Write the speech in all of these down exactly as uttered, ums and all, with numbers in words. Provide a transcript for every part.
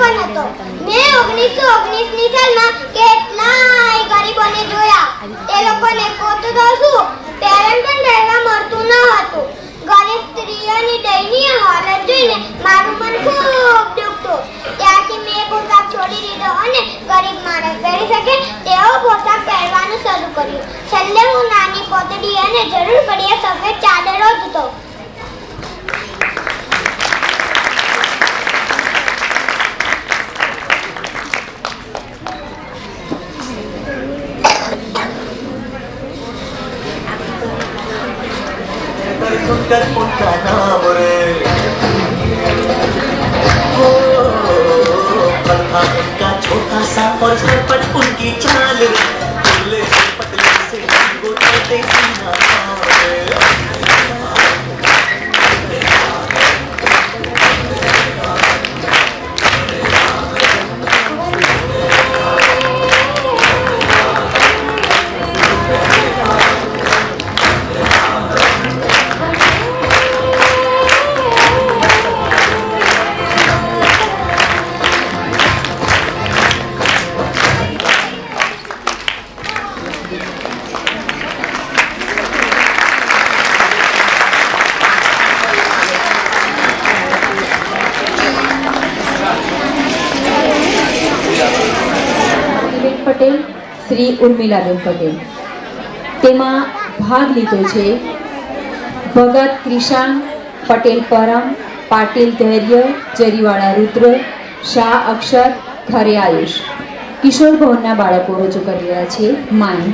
પણ હતો. મેં ઓગણીસો ઓગણીસ ની સાલમાં કેટલાય ગરીબોને જોયા. એ લોકોને પોતે તો શું પેરેન્ટ પણ રહેવા મળતું ન હતું. ગરીબ સ્ત્રીઓની દયનીય હાલત જોઈને મારું મન ખૂબ દુખતું. ત્યારથી મેં પોશાક છોડી દીધો અને ગરીબ માણસ પહેરી શકે તેવો પોશાક પહેરવાનું શરૂ કર્યું. છેલ્લે હું નાની પોતડી અને જરૂર પડ્યે સફેદ ચાદરો ધોતો. सुनकर उनका नाम रे हो पल था उनका छोटा सा और सरपट उनकी चाल रे पतले से पतले से वो चलते सीना रे પટેલ શ્રી ઉર્મિલાબેન પટેલ. તેમાં ભાગ લીધો છે ભગત ક્રિશાન, પટેલ પરમ, પાટીલ ધૈર્ય, જરીવાળા રુદ્ર, શાહ અક્ષર, ખરે આયુષ. કિશોર ભવનના બાળકો રજૂ કરી રહ્યા છે માય.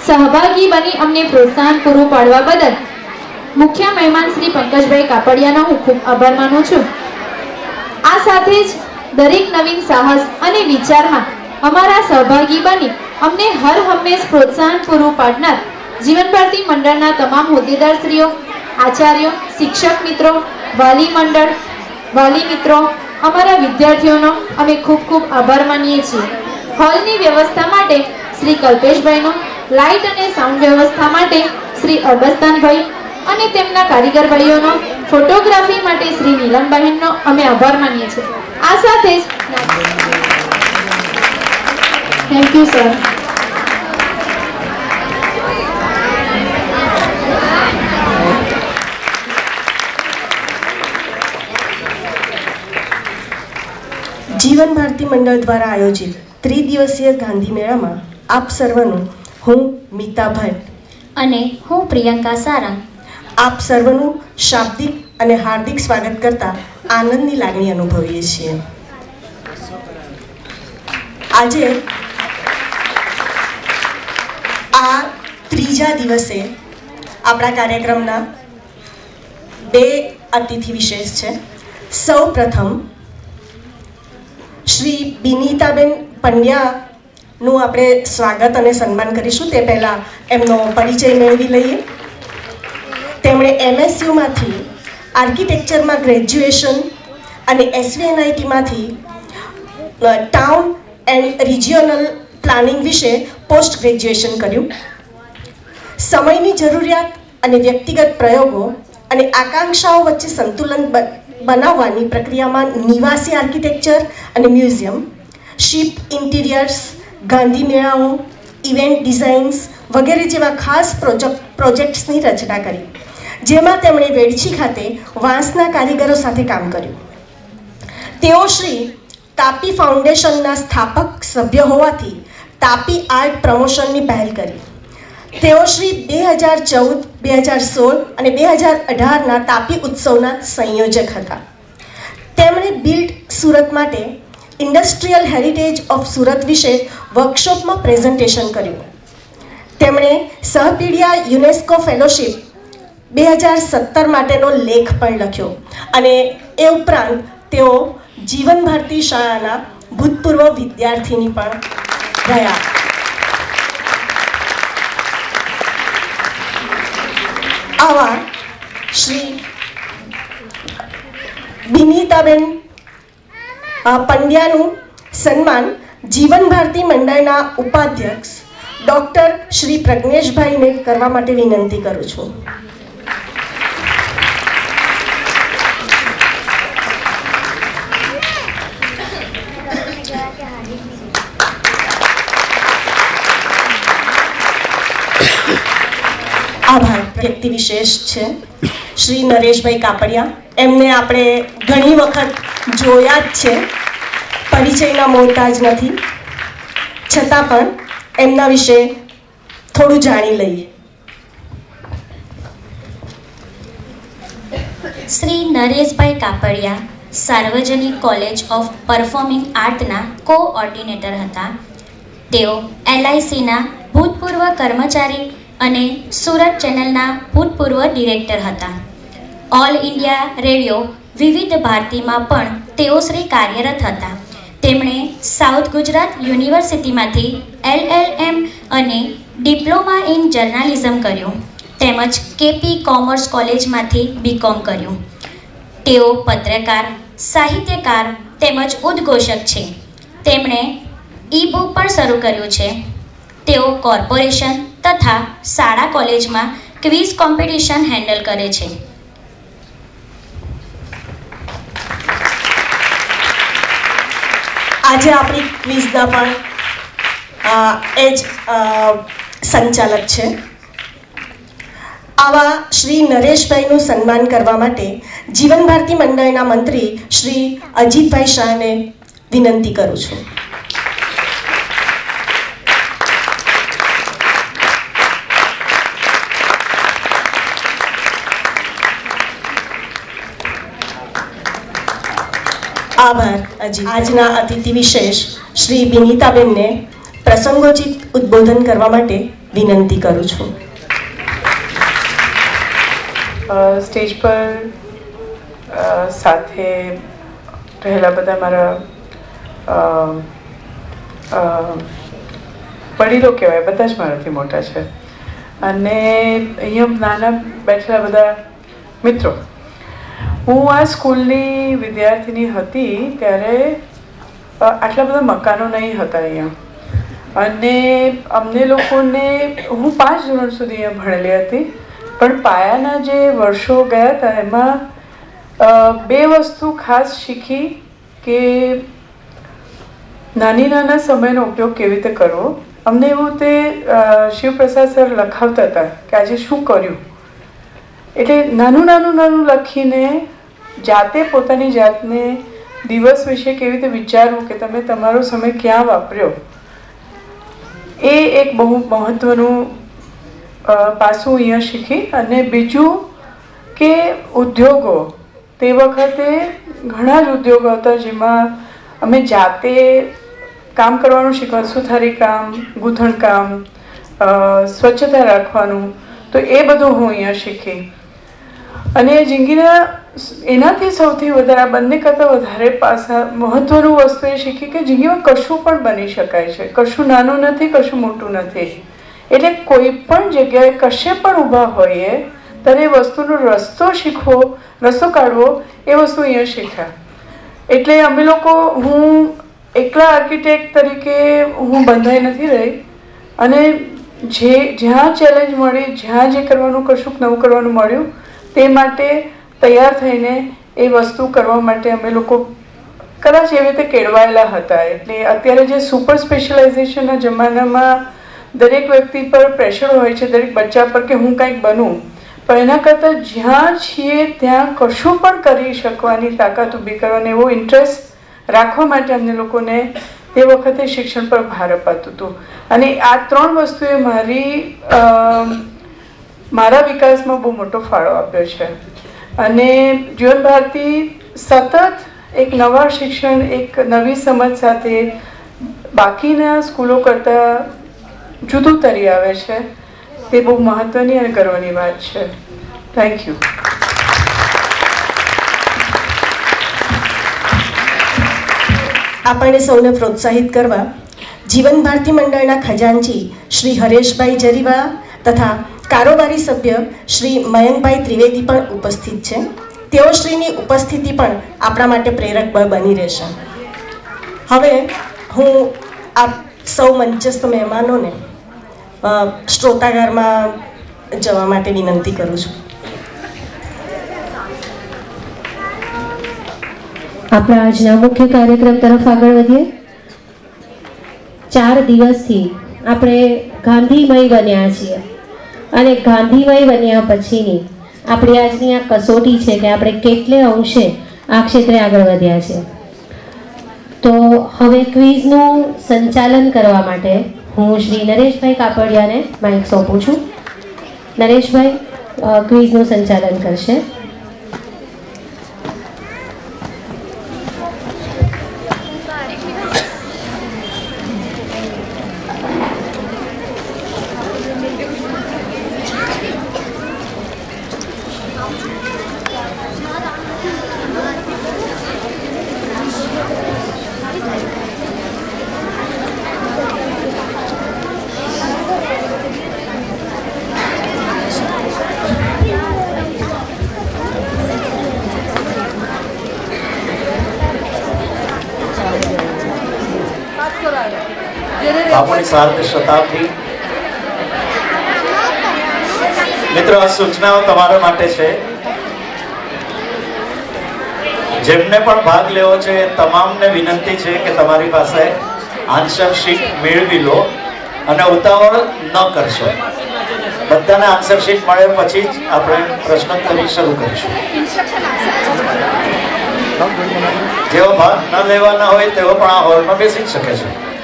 સહભાગી બની અમને પ્રોત્સાહન પૂરું પાડવા બદલ મુખ્ય મહેમાન શ્રી પંકજભાઈ કાપડિયાનો હું ખૂબ આભાર માનું છું. આ સાથે જ દરેક નવીન સાહસ અને વિચારમાં અમારા સહભાગી બની અમને હર હંમેશ પ્રોત્સાહન પૂરું પાડનાર જીવન ભારતી મંડળના તમામ હોદ્દેદારશ્રીઓ, આચાર્યો, શિક્ષક મિત્રો, વાલી મંડળ, વાલી મિત્રો, અમારા વિદ્યાર્થીઓનો અમે ખૂબ ખૂબ આભાર માનીએ છીએ. હોલની વ્યવસ્થા માટે શ્રી કલ્પેશભાઈનો, લાઇટ અને સાઉન્ડ વ્યવસ્થા માટે શ્રી અગસ્તાનભાઈ અને તેમના કારીગર ભાઈઓનો, ફોટોગ્રાફી માટે શ્રી નીલમબહેનનો અમે આભાર માનીએ છીએ. આ સાથે જ થેન્ક યુ સર. જીવન ભારતી મંડળ દ્વારા આયોજિત ત્રિદિવસીય ગાંધી મેળામાં આપ સર્વનું હું મીતા ભટ્ટ અને હું પ્રિયંકા સારંગ આપ સર્વનું શાબ્દિક અને હાર્દિક સ્વાગત કરતા આનંદની લાગણી અનુભવીએ છીએ. આજે આ ત્રીજા દિવસે આપણા કાર્યક્રમના બે અતિથિ વિશેષ છે. સૌ પ્રથમ શ્રી બિનીતાબેન પંડ્યાનું આપણે સ્વાગત અને સન્માન કરીશું. તે પહેલાં એમનો પરિચય મેળવી લઈએ. તેમણે એમએસયુમાંથી આર્કિટેક્ચરમાં ગ્રેજ્યુએશન અને એસવીએનઆઈટીમાંથી ટાઉન એન્ડ રિજિયોનલ પ્લાનિંગ વિશે પોસ્ટ ગ્રેજ્યુએશન કર્યું. સમયની જરૂરિયાત અને વ્યક્તિગત પ્રયોગો અને આકાંક્ષાઓ વચ્ચે સંતુલન બનાવવાની પ્રક્રિયામાં નિવાસી આર્કિટેક્ચર અને મ્યુઝિયમ, શિપ ઇન્ટિરિયર્સ, ગાંધી મેળાઓ, ઇવેન્ટ ડિઝાઇન્સ વગેરે જેવા ખાસ પ્રોજેક્ટ પ્રોજેક્ટ્સની રચના કરી, જેમાં તેમણે વેડછી ખાતે વાંસના કારીગરો સાથે કામ કર્યું. તેઓ શ્રી તાપી ફાઉન્ડેશનના સ્થાપક સભ્ય હોવાથી તાપી આર્ટ પ્રમોશનની પહેલ કરી. તેઓ શ્રી બે હજાર ચૌદ, બે હજાર સોળ અને બે હજાર અઢારના તાપી ઉત્સવના સંયોજક હતા. તેમણે બિલ્ડ સુરત માટે ઇન્ડસ્ટ્રીયલ હેરિટેજ ઓફ સુરત વિશે વર્કશોપમાં પ્રેઝન્ટેશન કર્યું. તેમણે સહપીડિયા યુનેસ્કો ફેલોશિપ બે હજાર સત્તર માટેનો લેખ પણ લખ્યો અને એ ઉપરાંત તેઓ જીવન ભારતી શાળાના ભૂતપૂર્વ વિદ્યાર્થીની પણ રહ્યા. આવા શ્રી બિનીતાબેન પંડ્યાનું સન્માન જીવન ભારતી મંડળના ઉપાધ્યક્ષ ડૉક્ટર શ્રી પ્રજ્ઞેશભાઈને કરવા માટે વિનંતી કરું છું. આભાર. વ્યક્તિ વિશેષ છે શ્રી નરેશભાઈ કાપડિયા. એમને આપણે ઘણી વખત જોયા જ છે, પરિચયના મોહતાજ નથી, છતાં પણ એમના વિશે થોડું જાણી લઈએ. Shri Nareshbhai Kapadia Sarvajanik college of performing આર્ટના કોઓર્ડિનેટર હતા. તેઓ એલઆઈસીના ભૂતપૂર્વ કર્મચારી અને સુરત ચેનલના ભૂતપૂર્વ ડિરેક્ટર હતા. ઓલ ઇન્ડિયા રેડિયો વિવિધ ભારતીમાં પણ તેઓ શ્રી કાર્યરત હતા. તેમણે સાઉથ ગુજરાત યુનિવર્સિટીમાંથી એલ એલ એમ અને ડિપ્લોમા ઇન જર્નાલિઝમ કર્યું, તેમજ કેપી કોમર્સ કોલેજમાંથી બીકોમ કર્યું. તેઓ પત્રકાર, સાહિત્યકાર તેમજ ઉદ્ઘોષક છે. તેમણે ઈ બુક પણ શરૂ કર્યું છે. તેઓ કોર્પોરેશન તથા શાળા કોલેજમાં ક્વિઝ કોમ્પિટિશન હેન્ડલ કરે છે. આજે આપણી ક્વિઝના પણ એ જ સંચાલક છે. આવા શ્રી નરેશભાઈનું સન્માન કરવા માટે જીવન ભારતી મંડળના મંત્રી શ્રી અજીતભાઈ શાહને વિનંતી કરું છું. આભાર. અજી આજના અતિથિ વિશેષ શ્રી બિનીતાબેનને પ્રસંગોચિત ઉદ્બોધન કરવા માટે વિનંતી કરું છું. સ્ટેજ પર સાથે રહેલા બધા મારા વડીલો કહેવાય, બધા જ મારાથી મોટા છે, અને અહીંયા નાના બેઠેલા બધા મિત્રો. હું આ સ્કૂલની વિદ્યાર્થીની હતી ત્યારે આટલા બધા મકાનો નહીં હતા અહીંયા, અને અમને લોકોને, હું પાંચ ધોરણ સુધી અહીંયા ભણેલી હતી, પણ પાયાના જે વર્ષો ગયા હતા એમાં બે વસ્તુ ખાસ શીખી કે નાની નાના સમયનો ઉપયોગ કેવી રીતે કરવો. અમને એવું તે શિવપ્રસાદ સર લખાવતા હતા કે આજે શું કર્યું, એટલે નાનું નાનું નાનું લખીને જાતે પોતાની જાતને દિવસ વિશે કેવી રીતે વિચારવું કે તમે તમારો સમય ક્યાં વાપર્યો, એ એક બહુ મહત્ત્વનું પાસું અહીંયા શીખી. અને બીજું કે ઉદ્યોગો, તે વખતે ઘણા જ ઉદ્યોગો હતા જેમાં અમે જાતે કામ કરવાનું શીખવા, સુથારી કામ, ગૂંથણ કામ, સ્વચ્છતા રાખવાનું, તો એ બધું હું અહીંયા શીખી. અને જિંદગીના એનાથી સૌથી વધારે, આ બંને કરતાં વધારે પાસા મહત્ત્વનું વસ્તુ એ શીખી કે જિંદગીમાં કશું પણ બની શકાય છે, કશું નાનું નથી, કશું મોટું નથી. એટલે કોઈ પણ જગ્યાએ કશે પણ ઊભા હોઈએ ત્યારે એ વસ્તુનો રસ્તો શીખવો, રસ્તો કાઢવો, એ વસ્તુ અહીંયા શીખ્યા. એટલે અમે લોકો, હું એકલા આર્કિટેક્ટ તરીકે હું બંધાઈ નથી રહી, અને જે જ્યાં ચેલેન્જ મળી, જ્યાં જે કરવાનું, કશુંક નવું કરવાનું મળ્યું, તે માટે તૈયાર થઈને એ વસ્તુ કરવા માટે અમે લોકો કદાચ એવી રીતે કેળવાયેલા હતા. એટલે અત્યારે જે સુપર સ્પેશિયલાઇઝેશનના જમાનામાં દરેક વ્યક્તિ પર પ્રેશર હોય છે, દરેક બચ્ચા પર કે હું કંઈક બનું, પણ એના કરતાં જ્યાં છીએ ત્યાં કશું પણ કરી શકવાની તાકાત ઊભી કરવાની એવો ઇન્ટરેસ્ટ રાખવા માટે અમને લોકોને તે વખતે શિક્ષણ પર ભાર અપાતું હતું. અને આ ત્રણ વસ્તુએ મારી મારા વિકાસમાં બહુ મોટો ફાળો આપ્યો છે. અને જીવન ભારતી સતત એક નવા શિક્ષણ, એક નવી સમજ સાથે બાકીના સ્કૂલો કરતાં જુદું તરી આવે છે, તે બહુ મહત્ત્વની અને ગર્વની વાત છે. Thank you. આપણને સૌને પ્રોત્સાહિત કરવા જીવન ભારતી મંડળના ખજાનચી શ્રી હરેશભાઈ જરીવાળા તથા કારોબારી સભ્ય શ્રી મયંકભાઈ ત્રિવેદી પણ ઉપસ્થિત છે. તેઓ શ્રીની ઉપસ્થિતિ પણ આપણા માટે પ્રેરક બળ બની રહેશે. હવે હું આપ સૌ મંચસ્થ મહેમાનોને શ્રોતાગારમાં જવા માટે વિનંતી કરું છું. આપણા આજના મુખ્ય કાર્યક્રમ તરફ આગળ વધીએ. ચાર દિવસથી આપણે ગાંધીમય બન્યા છીએ, અને ગાંધીમય બન્યા પછીની આપણી આજની આ કસોટી છે કે આપણે કેટલે અંશે આ ક્ષેત્રે આગળ વધ્યા છે. તો હવે ક્વિઝનું સંચાલન કરવા માટે હું શ્રી નરેશભાઈ કાપડિયાને માઇક સોંપું છું. નરેશભાઈ ક્વિઝનું સંચાલન કરશે. આપણી સાર્ધ શતાબ્દી. મિત્રો, આ સૂચનાઓ તમારા માટે છે. જેમને પણ ભાગ લેવો છે તમામને વિનંતી છે કે તમારી પાસે આન્સર શીટ મેળવી લો અને ઉતાવળ ન કરશો. બધાને આન્સર શીટ મળે પછી જ આપણે પ્રશ્નોત્તરી શરૂ કરીશું. જેઓ ભાગ ન લેવાના હોય તેઓ પણ આ હોલમાં બેસી જ શકે છે.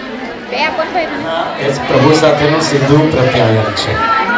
એ પ્રભુ સાથેનું સીધું પ્રત્યાયન છે.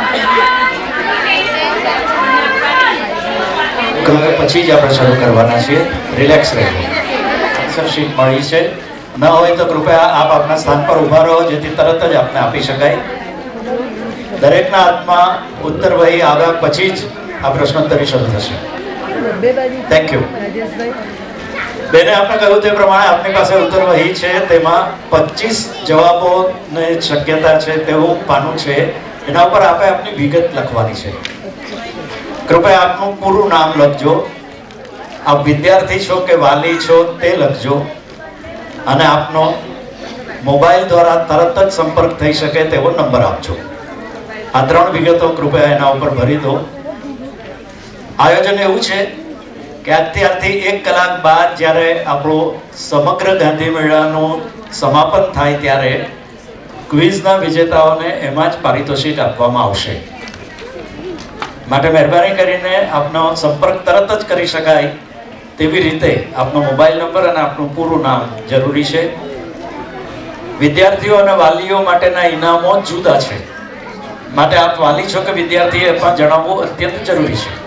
પછી જ આપણે શરૂ કરવાના છીએ. રિલેક્સ રહેવું. આન્સર શીટ મળી છે, ન હોય તો કૃપયા આપ આપના સ્થાન પર ઊભા રહો જેથી તરત જ આપને આપી શકાય. દરેકના હાથમાં ઉત્તર વહી આવ્યા પછી જ આ પ્રશ્નોત્તરી શરૂ થશે. Thank you. બેને આપણે કહ્યું તે પ્રમાણે આપની પાસે ઉત્તર વહી છે, તેમાં પચીસ જવાબોની શક્યતા છે તેવું પાનું છે. એના ઉપર આપણે આપની વિગત લખવાની છે. કૃપયા આપનું પૂરું નામ લખજો, આપ વિદ્યાર્થી છો કે વાલી છો તે લખજો, અને આપનો મોબાઈલ દ્વારા તરત જ સંપર્ક થઈ શકે તેવો નંબર આપજો. આ ત્રણ વિગતો કૃપયા એના ઉપર ભરી દો. આયોજન એવું છે કે અત્યારથી એક કલાક બાદ જ્યારે આપણું સમગ્ર ગાંધી મેળાનું સમાપન થાય ત્યારે ક્વિઝના વિજેતાઓને એમાં જ પારિતોષિક આપવામાં આવશે. માટે મહેરબાની કરીને આપનો સંપર્ક તરત જ કરી શકાય તેવી રીતે આપનો મોબાઈલ નંબર અને આપનું પૂરું નામ જરૂરી છે. વિદ્યાર્થીઓ અને વાલીઓ માટેના ઇનામો જુદા છે, માટે આપ વાલી છો કે વિદ્યાર્થી એ પણ જણાવવું અત્યંત જરૂરી છે.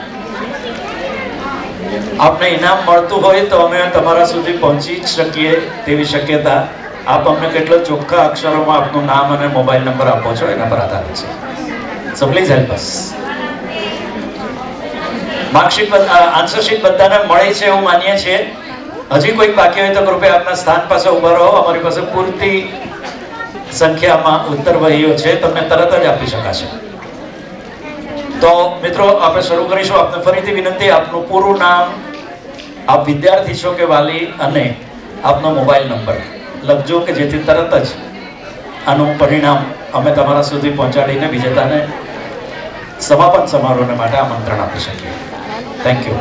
આપને ઇનામ મળતું હોય તો અમે તમારા સુધી પહોંચી શકીએ તેવી શક્યતા આપ અમને કેટલો ચોખ્ખા અક્ષરોમાં આપનું નામ અને મોબાઈલ નંબર આપો છો એના પર આધારિત છે. So please help us. Marksheet answer sheet બધાને મળી છે એવું માનીએ છીએ. હજી કોઈ બાકી હોય તો કૃપયા આપના સ્થાન પાસે ઉભા રહો. અમારી પાસે પૂરતી સંખ્યામાં ઉત્તર વહીઓ છે, તમને તરત જ આપી શકાશે. તો મિત્રો આપણે શરૂ કરીશું. આપને ફરીથી વિનંતી, આપનું પૂરું નામ, આપ વિદ્યાર્થી છો કે વાલી, અને આપનો મોબાઈલ નંબર લખજો કે જેથી તરત જ આનું પરિણામ અમે તમારા સુધી પહોંચાડીને વિજેતાને સમાપન સમારોહને માટે આમંત્રણ આપી શકીએ. Thank you.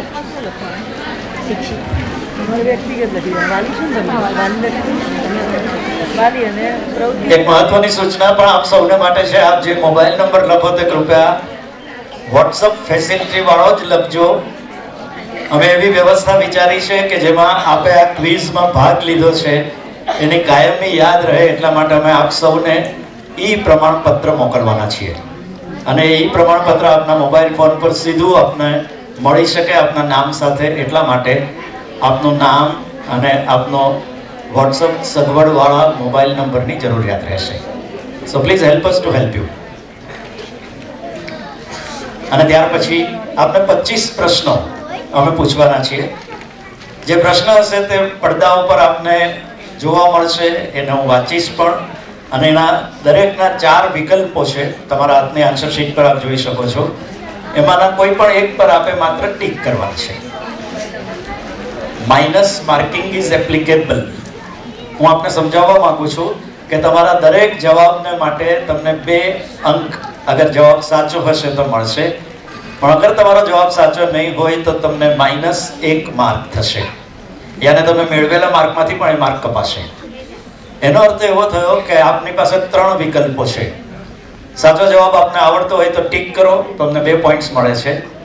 એક મહત્વની સૂચના પણ આપ સૌને માટે છે. આપ જે મોબાઈલ નંબર લખો તે કૃપયા વોટ્સઅપ ફેસિલિટી વાળો જ લખજો. અમે એવી વ્યવસ્થા વિચારી છે કે જેમાં આપે આ ક્વિઝમાં ભાગ લીધો છે એની કાયમી યાદ રહે એટલા માટે અમે આપ સૌને ઈ પ્રમાણપત્ર મોકલવાના છીએ, અને ઈ પ્રમાણપત્ર આપના મોબાઈલ ફોન પર સીધું આપને મળી શકે આપના નામ સાથે. એટલા માટે આપનું નામ અને આપનો વોટ્સઅપ સગવડવાળા મોબાઈલ નંબરની જરૂરિયાત રહેશે. So please help us to help you. અને ત્યાર પછી આપને પચીસ પ્રશ્નો અમે પૂછવાના છીએ. જે પ્રશ્ન હશે તે પડદા ઉપર આપને જોવા મળશે, એને હું વાંચીશ પણ, અને એના દરેકના ચાર વિકલ્પો છે. તમારા હાથની આન્સર શીટ પર આપ જોઈ શકો છો. એમાંના કોઈ પણ એક પર આપે માત્ર ટીક કરવાની છે. Minus marking is applicable. હું આપને સમજાવવા માંગુ છું કે તમારા દરેક જવાબને માટે તમને બે અંક અગર જવાબ સાચો હશે તો મળશે, પણ અગર તમારો જવાબ સાચો નહીં હોય તો તમને માઇનસ એક માર્ક થશે. યાને તમે મેળવેલા માર્કમાંથી પણ એ માર્ક કપાશે. એનો અર્થ એવો થયો કે આપની પાસે ત્રણ વિકલ્પો છે. સાચો જવાબ આપને આવડતો હોય તો ટીક કરો, તમને બે પોઈન્ટ્સ મળે છે.